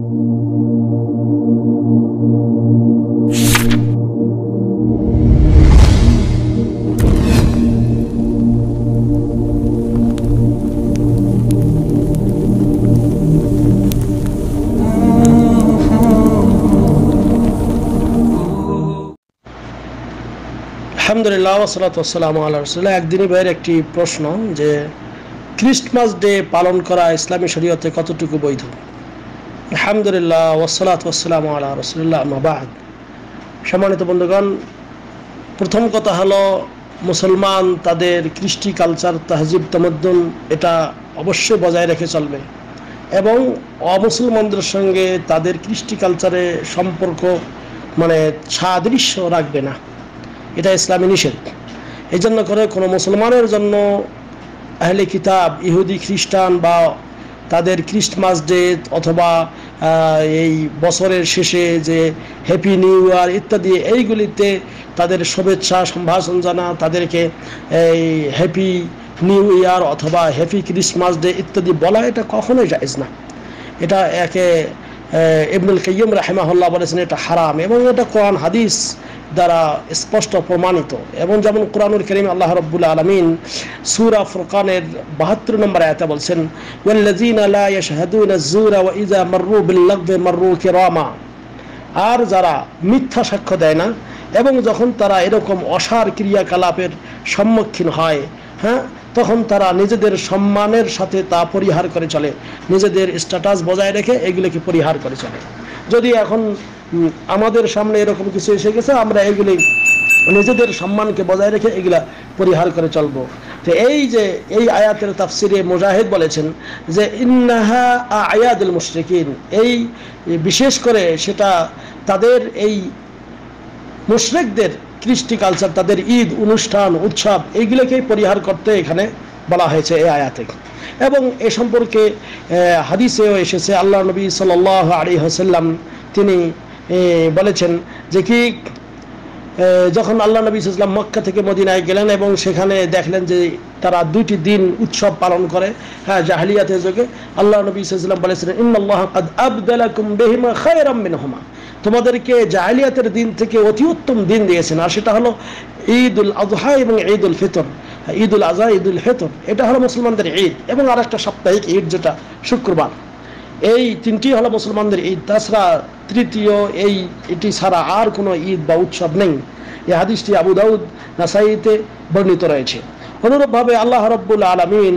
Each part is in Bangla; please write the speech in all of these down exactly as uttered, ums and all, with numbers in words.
আলহামদুলিল্লাহ ওয়াসসালাতু ওয়াসসালামু আলা রাসূলিল্লাহ। একদিনই ভাইয়ের একটি প্রশ্ন যে ক্রিসমাস ডে পালন করা ইসলামী শরীয়তে কতটুকু বৈধ? আলহামদুলিল্লাহ ওয়াসসালাতু ওয়াসসালামু আলা রাসূলিল্লাহ, আম্মা বা'দ। সম্মানিত বন্ধুগণ, প্রথম কথা হলো মুসলমান তাদের কৃষ্টি কালচার, তাহজিব, তামাদ্দুন এটা অবশ্যই বজায় রেখে চলবে এবং অমুসলমানদের সঙ্গে তাদের কৃষ্টি কালচারে সম্পর্ক মানে সাদৃশ্য রাখবে না, এটা ইসলামী নিষেধ। এই জন্য করে কোনো মুসলমানের জন্য আহলে কিতাব, ইহুদি, খ্রিস্টান বা তাদের ক্রিসমাস ডে অথবা এই বছরের শেষে যে হ্যাপি নিউ ইয়ার ইত্যাদি এইগুলিতে তাদের শুভেচ্ছা সম্ভাষণ জানা, তাদেরকে এই হ্যাপি নিউ ইয়ার অথবা হ্যাপি ক্রিসমাস ডে ইত্যাদি বলা এটা কখনোই জায়েজ না। এটা একে ইবনুল কাইয়্যিম রাহিমাহুল্লাহ বলেছেন এটা হারাম এবং এটা কোরআন হাদিস দ্বারা স্পষ্ট প্রমাণিত। এবং যেমন কোরআনুল কারীম আল্লাহ রাব্বুল আলামিন সূরা ফুরকানের বাহাত্তর নম্বর আয়াতে বলছেন, ওয়াল্লাযীনা লা ইয়াশহাদুনা আয-যুরা ওয়া ইযা মাররু বিল-লাগবি মাররু কিরামা। আর যারা মিথ্যা সাক্ষ্য দেয় না এবং যখন তারা এরকম অসার ক্রিয়াকলাপের সম্মুখীন হয়, হ্যাঁ, তখন তারা নিজেদের সম্মানের সাথে তা পরিহার করে চলে, নিজেদের স্ট্যাটাস বজায় রেখে এগুলোকে পরিহার করে চলে। যদি এখন আমাদের সামনে এরকম কিছু এসে গেছে, আমরা এগুলি নিজেদের সম্মানকে বজায় রেখে এগুলা পরিহার করে চলবো। তো এই যে এই আয়াতের তাফসিরে মুজাহিদ বলেছেন যে ইন্নাহা আয়াদুল মুশরিকিন, এই বিশেষ করে সেটা তাদের এই মুশরিকদের কৃষ্টি কালচার, তাদের ঈদ, অনুষ্ঠান, উৎসব এইগুলোকেই পরিহার করতে এখানে বলা হয়েছে এই আয়াতে। এবং এ সম্পর্কে হাদিসেও এসেছে, আল্লাহ নবী সাল্লাল্লাহু আলাইহি ওয়াসাল্লাম তিনি বলেছেন যে কি যখন আল্লাহ নবী সাল্লাল্লাহু আলাইহি ওয়াসাল্লাম মক্কা থেকে মদিনায় গেলেন এবং সেখানে দেখলেন যে তারা দুইটি দিন উৎসব পালন করে, হ্যাঁ, জাহেলিয়াতের যুগে, আল্লাহ নবী সাল্লাল্লাহু আলাইহি ওয়াসাল্লাম বলেছিলেন ইন্নাল্লাহা কাদ আবদালাকুম বিহিমা খায়রাম মিনহুমা, তোমাদেরকে জাহেলিয়াতের দিন থেকে অতি উত্তম দিন দিয়েছেন। আর সেটা হলো ঈদুল আযহা এবং ঈদুল ফিতর। ঈদুল আযহা, ঈদুল ফিতর এটা হলো মুসলমানদের ঈদ, এবং আর একটা সাপ্তাহিক ঈদ যেটা শুক্রবার। এই তিনটি হলো মুসলমানদের ঈদ। তাছাড়া তৃতীয় এই এটি ছাড়া আর কোনো ঈদ বা উৎসব নেই। এই হাদিসটি আবু দাউদ, নাসাইতে বর্ণিত রয়েছে। অনুরূপভাবে আল্লাহ রাব্বুল আলামিন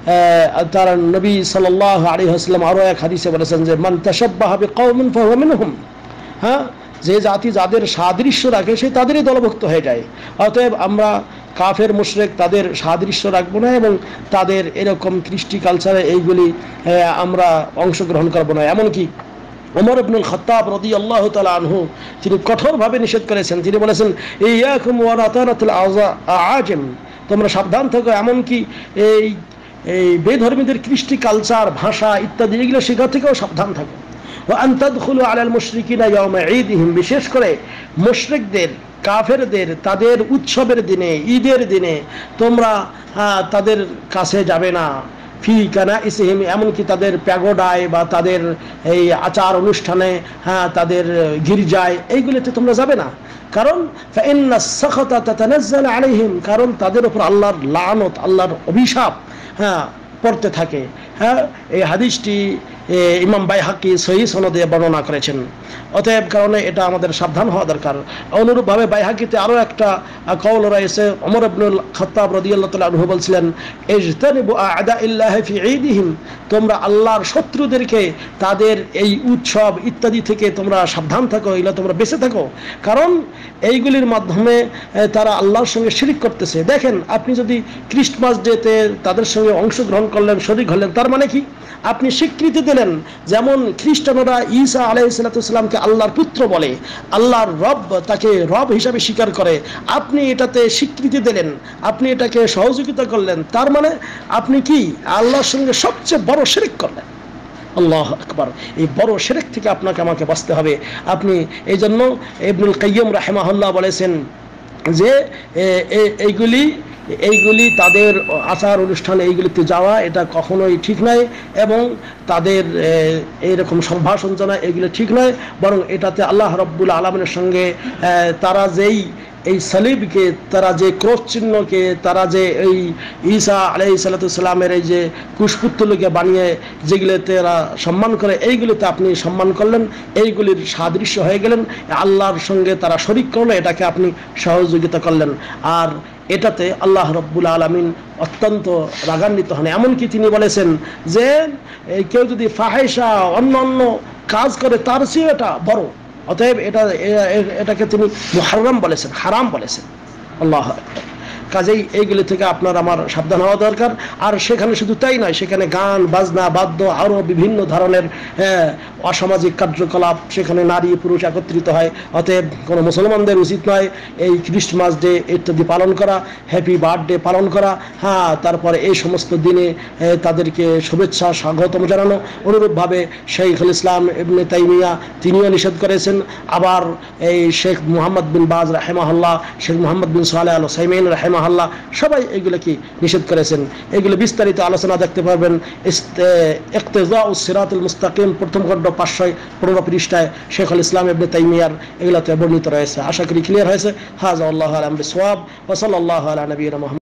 তার নবী সাল্লাল্লাহু আলাইহি ওয়াসাল্লাম আরও এক হাদিসে বলেছেন যে মান তাশাব্বাহা বিকাওমিন ফাহুয়া মিনহুম, হ্যাঁ, যে জাতি যাদের সাদৃশ্য রাখে সে তাদেরই দলভুক্ত হয়ে যায়। অতএব আমরা কাফের মুশরিক তাদের সাদৃশ্য রাখবো না এবং তাদের এরকম কৃষ্টি কালচারে এইগুলি আমরা অংশগ্রহণ করবো না। এমনকি ওমর ইবনুল খাত্তাব রাদিয়াল্লাহু তাআলা আনহু তিনি কঠোরভাবে নিষেধ করেছেন। তিনি বলেছেন ইয়াকুম ওয়া রাতানাতুল আআজিম, তোমরা সাবধান থাকো এমনকি এই এই বেধর্মীদের কৃষ্টি কালচার, ভাষা ইত্যাদি এগুলো শেখা থেকেও সাবধান থাকো। ওয়া আন তাদখুলু আলাল মুশরিকিনা ইয়াওমা ঈদিহিম, বিশেষ করে মুশরিকদের, কাফেরদের তাদের উৎসবের দিনে, ঈদের দিনে তোমরা তাদের কাছে যাবে না। ফি কানাইসিহিম, এমনকি তাদের প্যাগোডায় বা তাদের এই আচার অনুষ্ঠানে, হ্যাঁ, তাদের গির্জায় এইগুলিতে তোমরা যাবে না। কারণ ফাইন্না সাখাতা তাতানাজ্জালু আলাইহিম, কারণ তাদের উপর আল্লাহর লানত, আল্লাহর অভিশাপ, হ্যাঁ, পড়তে থাকে। হ্যাঁ, এই হাদিসটি ইমাম বাইহাকি সহিহ সনদে বর্ণনা করেছেন। অতএব কারণে এটা আমাদের সাবধান হওয়া দরকার। অনুরূপভাবে বাইহাকিতে আরও একটা কওল রয়েছে, ওমর ইবনুল খাত্তাব রাদিয়াল্লাহু তাআলা আনহু বলছিলেন ইজতানিবু আ'দাইল্লাহি ফি ঈদিহিম, তোমরা আল্লাহর শত্রুদেরকে তাদের এই উৎসব ইত্যাদি থেকে তোমরা সাবধান থাকো, এগুলো তোমরা বেঁচে থাকো। কারণ এইগুলির মাধ্যমে তারা আল্লাহর সঙ্গে শিরিক করতেছে। দেখেন, আপনি যদি ক্রিসমাস ডেতে তাদের সঙ্গে অংশগ্রহণ করলেন, শরীক হলেন, তার মানে কি আপনি স্বীকৃতি দিলেন। যেমন খ্রিস্টানরা ঈসা আলাইহিস সালামকে আল্লাহর পুত্র বলে, আল্লাহর রব তাকে রব হিসাবে স্বীকার করে, আপনি এটাতে স্বীকৃতি দিলেন, আপনি এটাকে সহযোগিতা করলেন, তার মানে আপনি কি আল্লাহর সঙ্গে সবচেয়ে বড় শিরক করলেন। আল্লাহু আকবার। এই বড় শিরক থেকে আপনাকে আমাকে বাঁচতে হবে। আপনি এই জন্য ইবনুল কাইয়্যিম রাহিমাহুল্লাহ বলেছেন যে এইগুলি এইগুলি তাদের আচার অনুষ্ঠান এইগুলিতে যাওয়া এটা কখনোই ঠিক নয়, এবং তাদের এইরকম সম্ভাষণ জানা এগুলো ঠিক নয়, বরং এটাতে আল্লাহ রাব্বুল আলামিনের সঙ্গে তারা যেই এই সালিবকে, তারা যে ক্রস চিহ্নকে, তারা যে এই ঈসা আলাইহিস সালামের এই যে কুশপুত্তলিকে বানিয়ে যেগুলোতে এরা সম্মান করে, এইগুলিতে আপনি সম্মান করলেন, এইগুলির সাদৃশ্য হয়ে গেলেন, আল্লাহর সঙ্গে তারা শরীক করলো, এটাকে আপনি সহযোগিতা করলেন। আর এটাতে আল্লাহ রাব্বুল আলামিন অত্যন্ত রাগান্বিত হন। এমনকি তিনি বলেছেন যে কেউ যদি ফাহেসা অন্য অন্য কাজ করে তার চেয়ে এটা বড়, অতএব এটা এটাকে তিনি মুহাররাম বলেছেন, হারাম বলেছেন। আল্লাহ কাজেই এইগুলি থেকে আপনার আমার সাবধান হওয়া দরকার। আর সেখানে শুধু তাই নয়, সেখানে গান বাজনা বাদ্য আরও বিভিন্ন ধরনের অসামাজিক কার্যকলাপ, সেখানে নারী পুরুষ একত্রিত হয়। অতএব কোনো মুসলমানদের উচিত নয় এই ক্রিসমাস ডে ইত্যাদি পালন করা, হ্যাপি বার্থডে পালন করা, হ্যাঁ তারপরে এই সমস্ত দিনে তাদেরকে শুভেচ্ছা স্বাগতম জানানো। অনুরূপভাবে শাইখুল ইসলাম ইবনে তাইমিয়া তিনিও নিষেধ করেছেন। আবার এই শেখ মুহাম্মদ বিন বাজ রাহিমাহুল্লাহ, শেখ মুহাম্মদ বিন সালেহ আল উসাইমিন রাহিমাহুল্লাহ, সবাই এগুলো কি নিষেধ করেছেন। এগুলো বিস্তারিত আলোচনা দেখতে পারবেন ইক্তেজাউস সিরাতুল মুস্তাকিম প্রথম খণ্ড পাঁচশো পনেরো পৃষ্ঠায় শেখুল ইসলাম ইবনে তাইমিয়ার এগুলোতে বর্ণিত রয়েছে। আশা করি ক্লিয়ার হয়েছে। হাযা আল্লাহু আ'লাম বিসওয়াব ওয়া সাল্লাল্লাহু আলা নবিয়িনা মুহাম্মদ।